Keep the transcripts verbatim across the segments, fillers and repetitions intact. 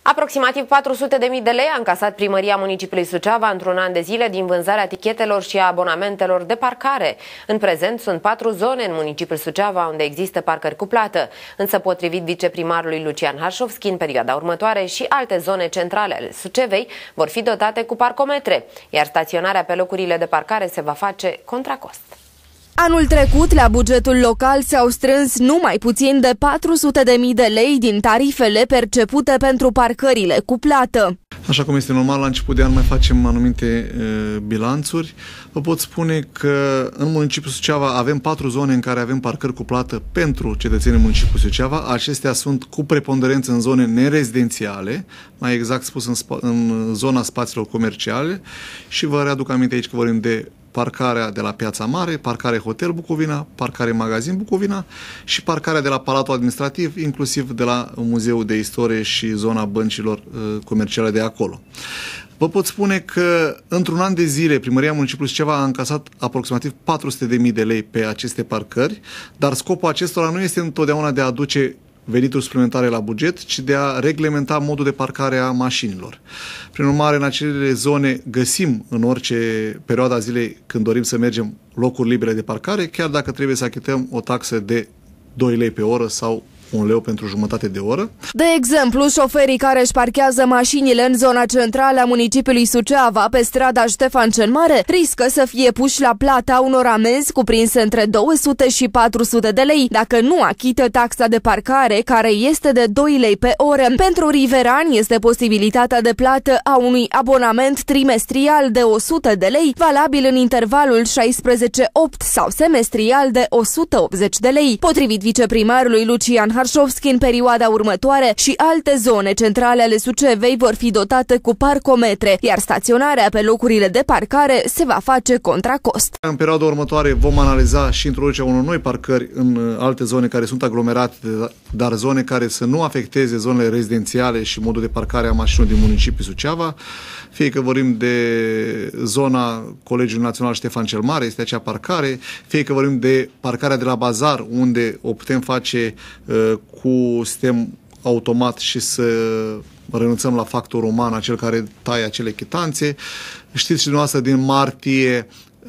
Aproximativ patru sute de mii de lei a încasat primăria municipiului Suceava într-un an de zile din vânzarea tichetelor și a abonamentelor de parcare. În prezent sunt patru zone în municipiul Suceava unde există parcări cu plată, însă potrivit viceprimarului Lucian Harșovski, în perioada următoare și alte zone centrale ale Sucevei vor fi dotate cu parcometre, iar staționarea pe locurile de parcare se va face contra cost. Anul trecut, la bugetul local s-au strâns numai puțin de patru sute de mii de lei din tarifele percepute pentru parcările cu plată. Așa cum este normal, la început de an mai facem anumite uh, bilanțuri. Vă pot spune că în municipiul Suceava avem patru zone în care avem parcări cu plată pentru cetățenii municipiului Suceava. Acestea sunt cu preponderență în zone nerezidențiale, mai exact spus în, în zona spațiilor comerciale, și vă readuc aminte aici că vorbim de parcarea de la Piața Mare, parcare Hotel Bucovina, parcare Magazin Bucovina și parcarea de la Palatul Administrativ, inclusiv de la Muzeul de Istorie și zona băncilor uh, comerciale de acolo. Vă pot spune că într-un an de zile Primăria Municipiului Suceava a încasat aproximativ patru sute de mii de lei pe aceste parcări, dar scopul acestora nu este întotdeauna de a aduce venituri suplimentare la buget, ci de a reglementa modul de parcare a mașinilor. Prin urmare, în acele zone găsim în orice perioadă a zilei când dorim să mergem locuri libere de parcare, chiar dacă trebuie să achităm o taxă de doi lei pe oră sau un leu pentru jumătate de oră. De exemplu, șoferii care își parchează mașinile în zona centrală a municipiului Suceava, pe strada Ștefan cel Mare, riscă să fie puși la plata unor amenzi cuprinse între două sute și patru sute de lei, dacă nu achită taxa de parcare, care este de doi lei pe oră. Pentru riverani este posibilitatea de plată a unui abonament trimestrial de o sută de lei, valabil în intervalul șaisprezece opt sau semestrial de o sută optzeci de lei. Potrivit viceprimarului Lucian Harșovski, în perioada următoare și alte zone centrale ale Sucevei vor fi dotate cu parcometre, iar staționarea pe locurile de parcare se va face contra cost. În perioada următoare vom analiza și introducerea unor noi parcări în alte zone care sunt aglomerate, dar zone care să nu afecteze zonele rezidențiale și modul de parcare a mașinilor din municipiul Suceava. Fie că vorbim de zona Colegiului Național Ștefan cel Mare, este acea parcare, fie că vorbim de parcarea de la Bazar, unde o putem face uh, cu sistem automat și să renunțăm la factorul uman, acel care taie acele chitanțe. Știți și dumneavoastră, din martie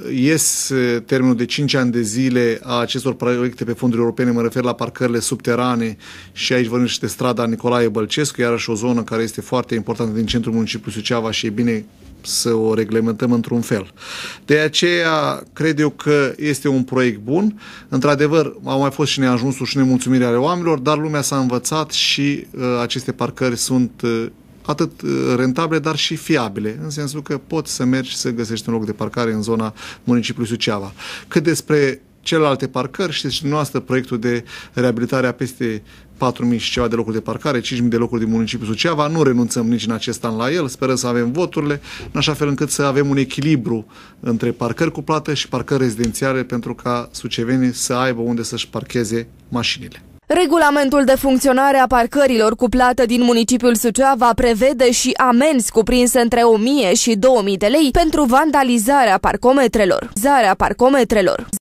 ies termenul de cinci ani de zile a acestor proiecte pe fonduri europene, mă refer la parcările subterane și aici vorbim și de strada Nicolae Bălcescu, iarăși o zonă care este foarte importantă din centrul municipiului Suceava și e bine să o reglementăm într-un fel. De aceea, cred eu că este un proiect bun. Într-adevăr, au mai fost și neajunsuri și nemulțumiri ale oamenilor, dar lumea s-a învățat și uh, aceste parcări sunt uh, atât rentabile, dar și fiabile, în sensul că poți să mergi să găsești un loc de parcare în zona municipiului Suceava. Cât despre celelalte parcări, știți și dumneavoastră, proiectul de reabilitare a peste patru mii și ceva de locuri de parcare, cinci mii de locuri din municipiul Suceava, nu renunțăm nici în acest an la el, sperăm să avem voturile, în așa fel încât să avem un echilibru între parcări cu plată și parcări rezidențiale, pentru ca sucevenii să aibă unde să-și parcheze mașinile. Regulamentul de funcționare a parcărilor cu plată din municipiul Suceava prevede și amenzi cuprinse între o mie și două mii de lei pentru vandalizarea parcometrelor. Zarea parcometrelor.